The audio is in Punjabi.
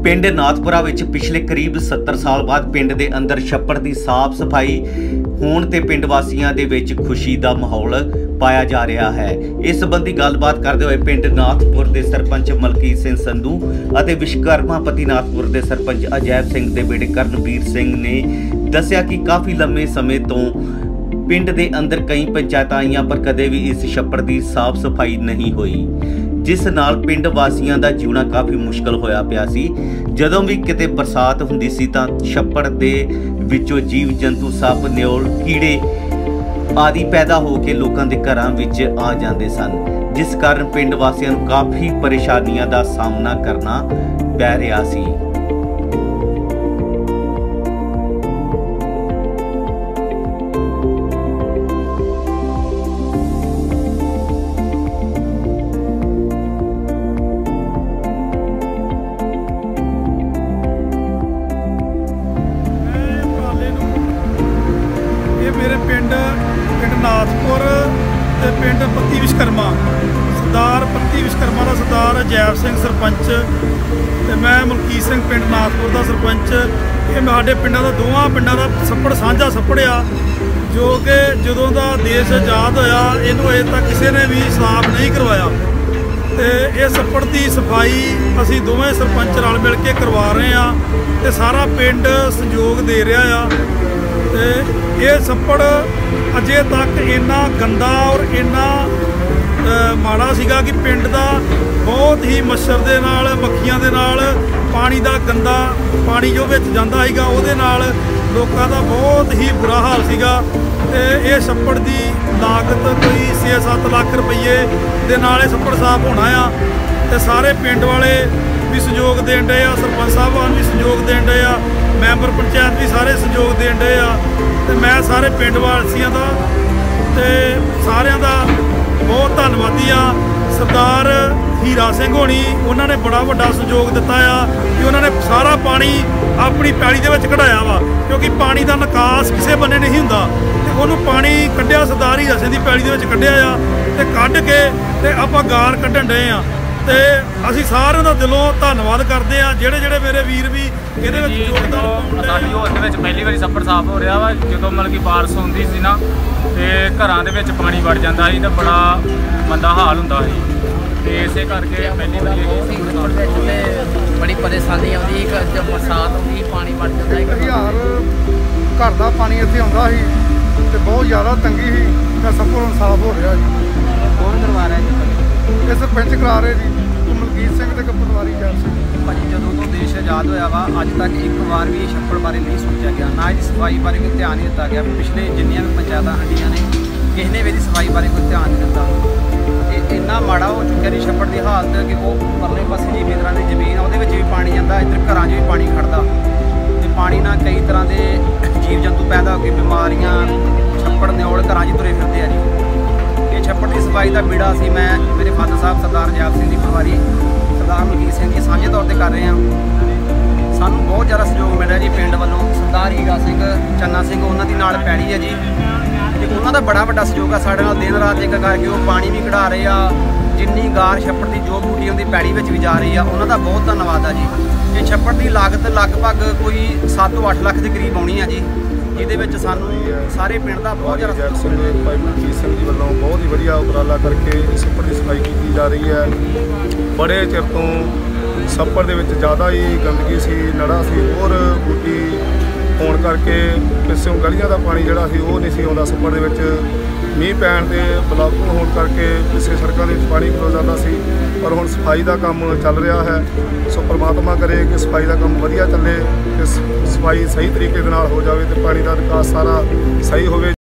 ਪਿੰਡ ਨਾਥਪੁਰਾ ਵਿੱਚ ਪਿਛਲੇ ਕਰੀਬ 70 ਸਾਲ ਬਾਅਦ ਪਿੰਡ ਦੇ ਅੰਦਰ ਛੱਪੜ ਦੀ ਸਾਫ਼ ਸਫਾਈ ਹੋਣ ਤੇ ਪਿੰਡ ਵਾਸੀਆਂ ਦੇ ਵਿੱਚ ਖੁਸ਼ੀ ਦਾ ਮਾਹੌਲ ਪਾਇਆ ਜਾ ਰਿਹਾ ਹੈ। ਇਸ ਸੰਬੰਧੀ ਗੱਲਬਾਤ ਕਰਦੇ ਹੋਏ ਪਿੰਡ ਨਾਥਪੁਰ ਦੇ ਸਰਪੰਚ ਮਲਕੀਤ ਸਿੰਘ ਸੰਧੂ ਅਤੇ ਵਿਸ਼ਵਕਰਮਾ ਪਤੀ ਨਾਥਪੁਰ ਦੇ ਸਰਪੰਚ ਅਜੈਬ ਸਿੰਘ ਦੇ ਬੇਟੇ ਕਰਨਵੀਰ ਸਿੰਘ ਨੇ ਦੱਸਿਆ ਕਿ ਕਾਫੀ ਲੰਮੇ ਸਮੇਂ ਤੋਂ ਪਿੰਡ ਦੇ ਅੰਦਰ ਕਈ ਪੰਚਾਇਤਾਂ ਆਈਆਂ ਪਰ ਕਦੇ ਵੀ ਇਸ ਛੱਪੜ ਦੀ ਸਾਫ਼ ਸਫਾਈ ਨਹੀਂ ਹੋਈ, ਜਿਸ ਨਾਲ ਪਿੰਡ ਵਾਸੀਆਂ ਦਾ ਜੀਉਣਾ ਕਾਫੀ ਮੁਸ਼ਕਲ ਹੋਇਆ ਪਿਆ ਸੀ। ਜਦੋਂ ਵੀ ਕਿਤੇ ਬਰਸਾਤ ਹੁੰਦੀ ਸੀ ਤਾਂ ਛੱਪੜ ਦੇ ਵਿੱਚੋਂ ਜੀਵ ਜੰਤੂ ਸੱਪ ਨਿਓਲ ਕੀੜੇ ਆਦਿ ਪੈਦਾ ਹੋ ਕੇ ਲੋਕਾਂ ਦੇ ਘਰਾਂ ਵਿੱਚ ਆ ਜਾਂਦੇ ਸਨ, ਜਿਸ ਕਾਰਨ ਪਿੰਡ ਵਾਸੀਆਂ ਨੂੰ ਕਾਫੀ ਪਰੇਸ਼ਾਨੀਆਂ ਦਾ ਸਾਹਮਣਾ ਕਰਨਾ ਪੈ ਰਿਹਾ ਸੀ। मेरे पिंड नाथपुर ते पिंड पत्ती विश्वकर्मा सरदार पत्ती विश्वकर्मा का सरदार अजैब सिंह सरपंच ते मैं मलकीत सिंह पिंड नाथपुर का सरपंच। ये साडे पिंडां दा दोवां पिंडां दा छप्पड़ साझा छप्पड़ आ जो कि जदों दा देश आज़ाद होया इहनूं अजे तक किसी ने भी साफ नहीं करवाया। ते इस छप्पड़ की सफाई असीं दोवें सरपंच रल मिल के करवा रहे हैं ते सारा पिंड सहयोग दे रहा आ। ते ये छप्पड़ अजे तक इन्ना गंदा और इन्ना माड़ा सीगा कि पिंड दा बहुत ही मच्छर दे नाल मक्खियां दे नाल पानी दा गंदा पानी जो विच जांदा सीगा उहदे नाल लोकां दा बहुत ही बुरा हाल सीगा। ते ये छप्पड़ दी लागत कोई 6-7 लाख रुपये दे नाल छप्पड़ साफ होना आ ते सारे पिंड वाले भी सहयोग देण डए आ, सरपंच साहबान भी सहयोग देण डए आ, मैंबर पंचायत भी सारे सहयोग देण डए आ। ते मैं सारे पिंड वासियों का ते सारिਆਂ ਦਾ बहुत धन्नवादी आ। सरदार हीरा सिंह होनी उन्होंने बड़ा वड्डा सहयोग दिता आ कि उन्होंने सारा पानी अपनी पैली दे विच कढाया वा, क्योंकि पानी का निकास किसी बन्ने नहीं हुंदा ते उन्होंने पानी कढ़िया सरदार हीरा सिंह की पैली दे विच कढ़िया आ ते कढ़ के ते आपां गार कढ़न डए आ। ते असीं सारिਆਂ ਦਾ दिलों धन्नवाद करते हैं ਜਿਹੜੇ ਜਿਹੜੇ मेरे वीर भी ਇਹਦੇ ਵਿੱਚ ਯੋਗਦਾਨ ਪਾਉਂਦੇ। ਸਾਡੀ ਹੋਸ਼ ਦੇ ਵਿੱਚ ਪਹਿਲੀ ਵਾਰੀ ਛੱਪੜ ਸਾਫ਼ ਹੋ ਰਿਹਾ ਵਾ। ਜਦੋਂ ਮਤਲਬ ਕਿ ਬਾਰਿਸ਼ ਹੁੰਦੀ ਸੀ ਨਾ ਤੇ ਘਰਾਂ ਦੇ ਵਿੱਚ ਪਾਣੀ ਵੜ ਜਾਂਦਾ ਸੀ ਤੇ ਬੜਾ ਮੰਦਾ ਹਾਲ ਹੁੰਦਾ ਸੀ ਤੇ ਇਸੇ ਕਰਕੇ ਪਹਿਲੀ ਵਾਰੀ ਬੜੀ ਪਰੇਸ਼ਾਨੀ ਆਉਂਦੀ ਸੀ। ਜਦ ਬਰਸਾਤ ਹੁੰਦੀ ਪਾਣੀ ਵੜ ਜਾਂਦਾ ਸੀ, ਹਜ਼ਾਰ ਘਰ ਦਾ ਪਾਣੀ ਇੱਥੇ ਆਉਂਦਾ ਸੀ ਤੇ ਬਹੁਤ ਜ਼ਿਆਦਾ ਤੰਗੀ ਸੀ। ਤਾਂ ਛੱਪੜ ਹੁਣ ਸਾਫ਼ ਹੋ ਰਿਹਾ ਜੀ। ਕੌਣ ਕਰਵਾ ਰਿਹਾ ਜੀ? ਇਹ ਸਰਪੰਚ ਕਰਾ ਰਹੇ ਜੀ, ਮਲਕੀਤ ਸਿੰਘ ਤੇ ਪਟਵਾਰੀ ਜੈਬ ਸਿੰਘ। ਭਾਜੀ ਜਦੋਂ ਤੋਂ ਦੇਸ਼ ਆਜ਼ਾਦ ਹੋਇਆ ਵਾ ਅੱਜ ਤੱਕ ਇੱਕ ਵਾਰ ਵੀ ਛੱਪੜ ਬਾਰੇ ਨਹੀਂ ਸੋਚਿਆ ਗਿਆ, ਨਾ ਇਹਦੀ ਸਫਾਈ ਬਾਰੇ ਕੋਈ ਧਿਆਨ ਨਹੀਂ ਦਿੱਤਾ ਗਿਆ। ਪਿਛਲੇ ਜਿੰਨੀਆਂ ਵੀ ਪੰਚਾਇਤਾਂ ਹੰਡੀਆਂ ਨੇ ਕਿਸੇ ਨੇ ਵੀ ਇਹਦੀ ਸਫਾਈ ਬਾਰੇ ਕੋਈ ਧਿਆਨ ਨਹੀਂ ਦਿੱਤਾ। ਇਹ ਇੰਨਾ ਮਾੜਾ ਹੋ ਚੁੱਕਿਆ ਜੀ ਛੱਪੜ ਦੀ ਹਾਲਤ ਕਿ ਉਹ ਪਰਲੇ ਪਾਸੇ ਜ਼ਿਮੀਂਦਾਰਾਂ ਦੀ ਜ਼ਮੀਨ ਉਹਦੇ ਵਿੱਚ ਵੀ ਪਾਣੀ ਜਾਂਦਾ, ਇੱਧਰ ਘਰਾਂ 'ਚ ਵੀ ਪਾਣੀ ਖੜਦਾ ਤੇ ਪਾਣੀ ਨਾਲ ਕਈ ਤਰ੍ਹਾਂ ਦੇ ਜੀਵ ਜੰਤੂ ਪੈਦਾ ਹੋ ਕੇ ਬਿਮਾਰੀਆਂ ਛੱਪੜ ਨਿਓਲ ਘਰਾਂ 'ਚ ਤੁਰੇ ਫਿਰਦੇ ਆ ਜੀ। ਇਹ ਛੱਪੜ ਦੀ ਸਫਾਈ ਦਾ ਬੀੜਾ ਸੀ ਮੈਂ ਮੇਰੇ ਫਾਦਰ ਸਾਹਿਬ ਸਰਦਾਰ ਅਜੈਬ ਸਿੰਘ ਦੀ ਪਰਿਵਾਰੀ ਸਰਦਾਰ ਮਲਕੀਤ ਸਿੰਘ ਜੀ ਸਾਂਝੇ ਤੌਰ ਤੇ ਕਰ ਰਹੇ ਹਾਂ। ਸਾਨੂੰ ਬਹੁਤ ਜ਼ਿਆਦਾ ਸਹਿਯੋਗ ਮਿਲ ਰਿਹਾ ਜੀ ਪਿੰਡ ਵੱਲੋਂ। ਸਰਦਾਰ ਹੀਰਾ ਸਿੰਘ ਚੰਨਾ ਸਿੰਘ ਉਹਨਾਂ ਦੀ ਨਾਲ ਪੈੜੀ ਹੈ ਜੀ ਤੇ ਉਹਨਾਂ ਦਾ ਬੜਾ ਵੱਡਾ ਸਹਿਯੋਗ ਆ ਸਾਡੇ ਨਾਲ। ਦਿਨ ਰਾਤ ਇੱਕ ਕਰਕੇ ਉਹ ਪਾਣੀ ਵੀ ਕਢਾ ਰਹੇ ਆ, ਜਿੰਨੀ ਗਾਰ ਛੱਪੜ ਦੀ ਜੋ ਬੂਟੀ ਉਹਦੀ ਪੈੜੀ ਵਿੱਚ ਵੀ ਜਾ ਰਹੀ ਆ, ਉਹਨਾਂ ਦਾ ਬਹੁਤ ਧੰਨਵਾਦ ਆ ਜੀ। ਇਹ ਛੱਪੜ ਦੀ ਲਾਗਤ ਲਗਭਗ ਕੋਈ 7 ਤੋਂ 8 ਲੱਖ ਦੇ ਕਰੀਬ ਆਉਣੀ ਆ ਜੀ, ਜਿਹਦੇ ਵਿੱਚ ਸਾਨੂੰ ਸਾਰੇ ਪਿੰਡ ਦਾ ਬਹੁਤ ਜ਼ਿਆਦਾ ਭਾਈ ਮਲਕੀਤ ਸਿੰਘ ਜੀ ਵੱਲੋਂ ਬਹੁਤ ਹੀ ਵਧੀਆ ਉਪਰਾਲਾ ਕਰਕੇ ਛੱਪੜ ਦੀ ਸਫਾਈ ਕੀਤੀ ਜਾ ਰਹੀ ਹੈ। ਬੜੇ ਚਿਰ ਤੋਂ ਛੱਪੜ ਦੇ ਵਿੱਚ ਜ਼ਿਆਦਾ ਹੀ ਗੰਦਗੀ ਸੀ, ਨੜਾ ਸੀ, ਹੋਰ ਬੂਟੀ ਹੋਣ ਕਰਕੇ ਪਿੱਛੋਂ ਗਲੀਆਂ ਦਾ ਪਾਣੀ ਜਿਹੜਾ ਸੀ ਉਹ ਨਹੀਂ ਸੀ ਆਉਂਦਾ ਛੱਪੜ ਦੇ ਵਿੱਚ। ਮੀਂਹ ਪੈਣ ਦੇ ਬਲਾਕ ਹੋਣ ਕਰਕੇ ਪਿੱਛੇ ਸੜਕਾਂ ਦੇ ਵਿੱਚ ਪਾਣੀ ਖਲੋ ਜਾਂਦਾ ਸੀ, ਪਰ ਹੁਣ ਸਫਾਈ ਦਾ ਕੰਮ ਚੱਲ ਰਿਹਾ ਹੈ। ਸੋ ਪਰਮਾਤਮਾ ਕਰੇ ਕਿ ਸਫਾਈ ਦਾ ਕੰਮ ਵਧੀਆ ਚੱਲੇ ਤੇ ਸਫਾਈ ਸਹੀ ਤਰੀਕੇ ਦੇ ਨਾਲ ਹੋ ਜਾਵੇ ਤੇ ਪਾਣੀ ਦਾ ਨਿਕਾਸ ਸਾਰਾ ਸਹੀ ਹੋਵੇ।